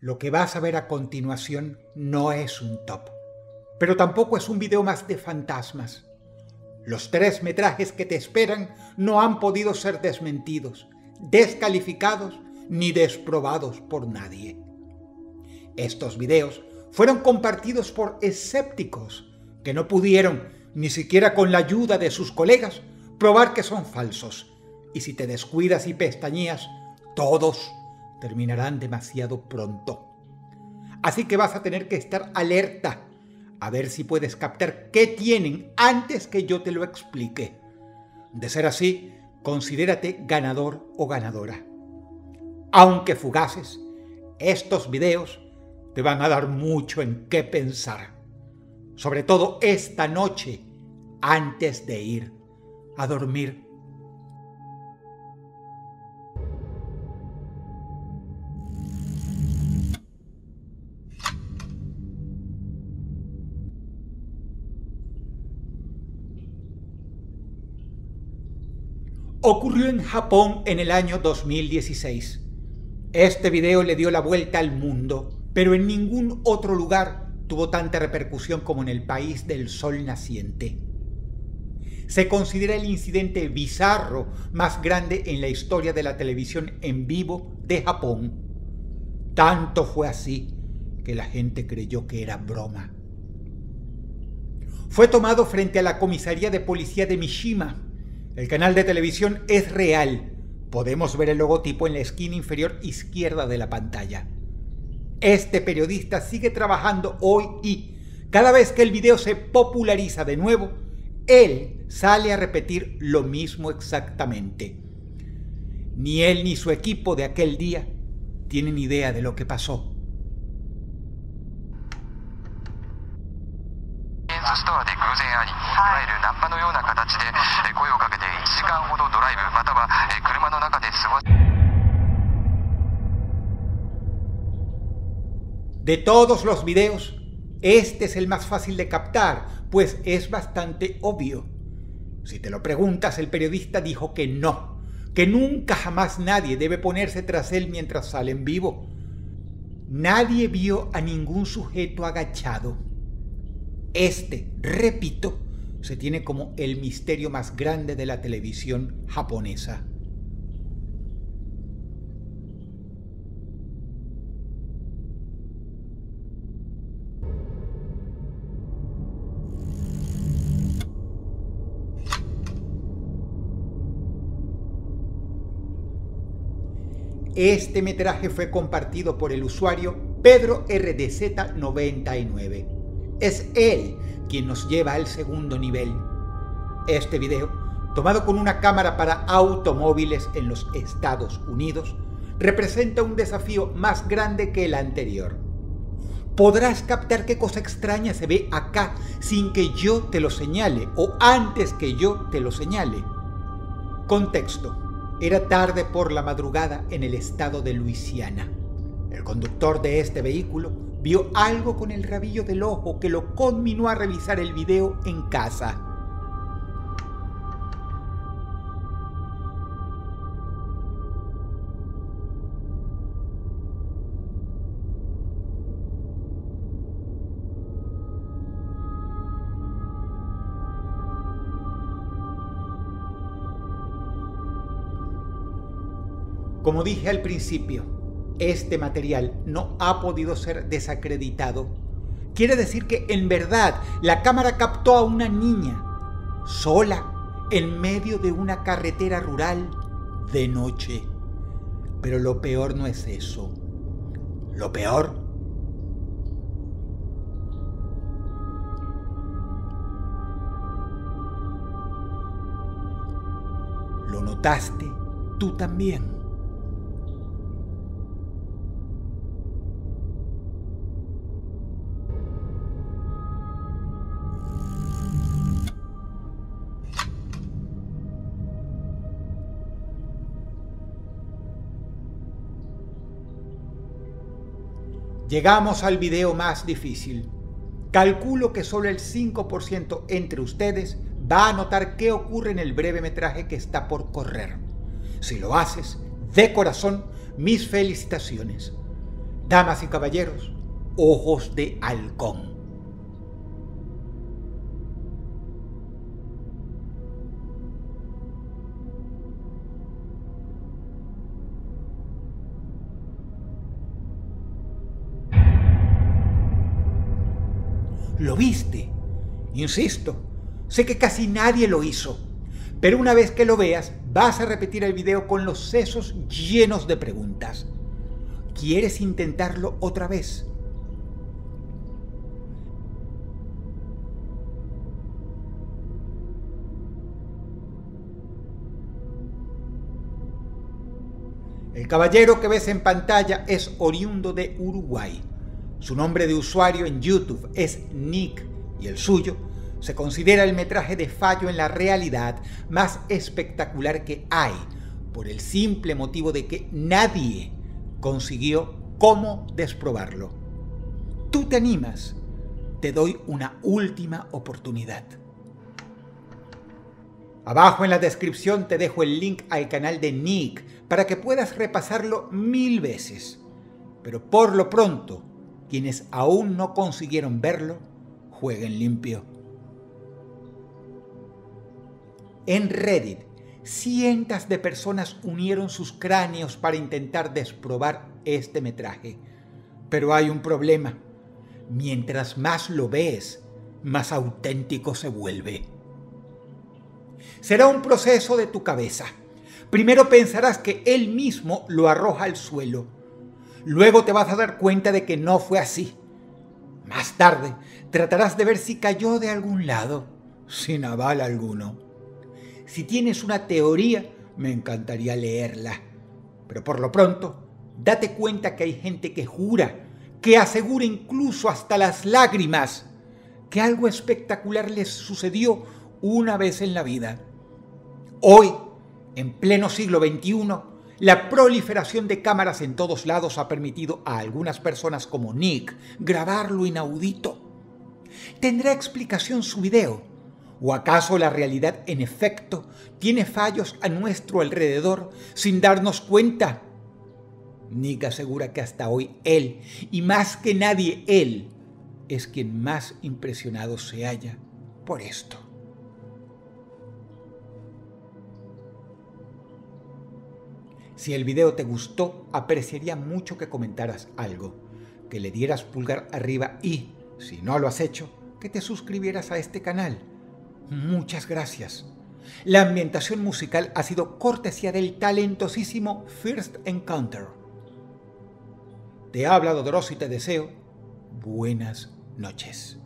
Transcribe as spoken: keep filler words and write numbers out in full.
Lo que vas a ver a continuación no es un top, pero tampoco es un video más de fantasmas. Los tres metrajes que te esperan no han podido ser desmentidos, descalificados ni desprobados por nadie. Estos videos fueron compartidos por escépticos que no pudieron, ni siquiera con la ayuda de sus colegas, probar que son falsos. Y si te descuidas y pestañeas, todos terminarán demasiado pronto. Así que vas a tener que estar alerta, a ver si puedes captar qué tienen antes que yo te lo explique. De ser así, considérate ganador o ganadora. Aunque fugaces, estos videos te van a dar mucho en qué pensar. Sobre todo esta noche, antes de ir a dormir. Ocurrió en Japón en el año dos mil dieciséis. Este video le dio la vuelta al mundo, pero en ningún otro lugar tuvo tanta repercusión como en el país del sol naciente. Se considera el incidente bizarro más grande en la historia de la televisión en vivo de Japón. Tanto fue así que la gente creyó que era broma. Fue tomado frente a la comisaría de policía de Mishima. El canal de televisión es real. Podemos ver el logotipo en la esquina inferior izquierda de la pantalla. Este periodista sigue trabajando hoy y, cada vez que el video se populariza de nuevo, él sale a repetir lo mismo exactamente. Ni él ni su equipo de aquel día tienen idea de lo que pasó. De todos los videos, este es el más fácil de captar, pues es bastante obvio. Si te lo preguntas, el periodista dijo que no, que nunca jamás nadie debe ponerse tras él mientras sale en vivo. Nadie vio a ningún sujeto agachado. Este, repito, se tiene como el misterio más grande de la televisión japonesa. Este metraje fue compartido por el usuario Pedro R D Z noventa y nueve. Es él quien nos lleva al segundo nivel. Este video, tomado con una cámara para automóviles en los Estados Unidos, representa un desafío más grande que el anterior. Podrás captar qué cosa extraña se ve acá sin que yo te lo señale o antes que yo te lo señale. Contexto. Era tarde por la madrugada en el estado de Luisiana. El conductor de este vehículo vio algo con el rabillo del ojo que lo conminó a revisar el video en casa. Como dije al principio, este material no ha podido ser desacreditado. Quiere decir que en verdad la cámara captó a una niña sola en medio de una carretera rural de noche. Pero lo peor no es eso. Lo peor lo notaste tú también. Llegamos al video más difícil. Calculo que solo el cinco por ciento entre ustedes va a notar qué ocurre en el breve metraje que está por correr. Si lo haces, de corazón, mis felicitaciones. Damas y caballeros, ojos de halcón. ¿Lo viste? Insisto, sé que casi nadie lo hizo, pero una vez que lo veas, vas a repetir el video con los sesos llenos de preguntas. ¿Quieres intentarlo otra vez? El caballero que ves en pantalla es oriundo de Uruguay. Su nombre de usuario en YouTube es Nick y el suyo se considera el metraje de fallo en la realidad más espectacular que hay, por el simple motivo de que nadie consiguió cómo desprobarlo. ¿Tú te animas? Te doy una última oportunidad. Abajo en la descripción te dejo el link al canal de Nick para que puedas repasarlo mil veces. Pero por lo pronto, quienes aún no consiguieron verlo, jueguen limpio. En Reddit, cientos de personas unieron sus cráneos para intentar desprobar este metraje. Pero hay un problema. Mientras más lo ves, más auténtico se vuelve. Será un proceso de tu cabeza. Primero pensarás que él mismo lo arroja al suelo. Luego te vas a dar cuenta de que no fue así. Más tarde, tratarás de ver si cayó de algún lado, sin aval alguno. Si tienes una teoría, me encantaría leerla. Pero por lo pronto, date cuenta que hay gente que jura, que asegura incluso hasta las lágrimas, que algo espectacular les sucedió una vez en la vida. Hoy, en pleno siglo veintiuno, la proliferación de cámaras en todos lados ha permitido a algunas personas como Nick grabar lo inaudito. ¿Tendrá explicación su video? ¿O acaso la realidad en efecto tiene fallos a nuestro alrededor sin darnos cuenta? Nick asegura que hasta hoy él, y más que nadie él, es quien más impresionado se halla por esto. Si el video te gustó, apreciaría mucho que comentaras algo, que le dieras pulgar arriba y, si no lo has hecho, que te suscribieras a este canal. Muchas gracias. La ambientación musical ha sido cortesía del talentosísimo First Encounter. Te ha hablado Dross y te deseo buenas noches.